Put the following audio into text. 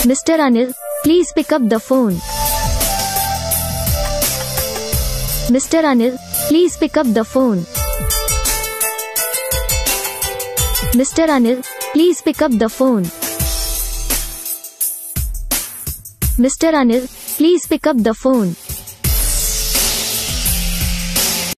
Mr. Anil, please pick up the phone. Mr. Anil, please pick up the phone. Mr. Anil, please pick up the phone. Mr. Anil, please pick up the phone.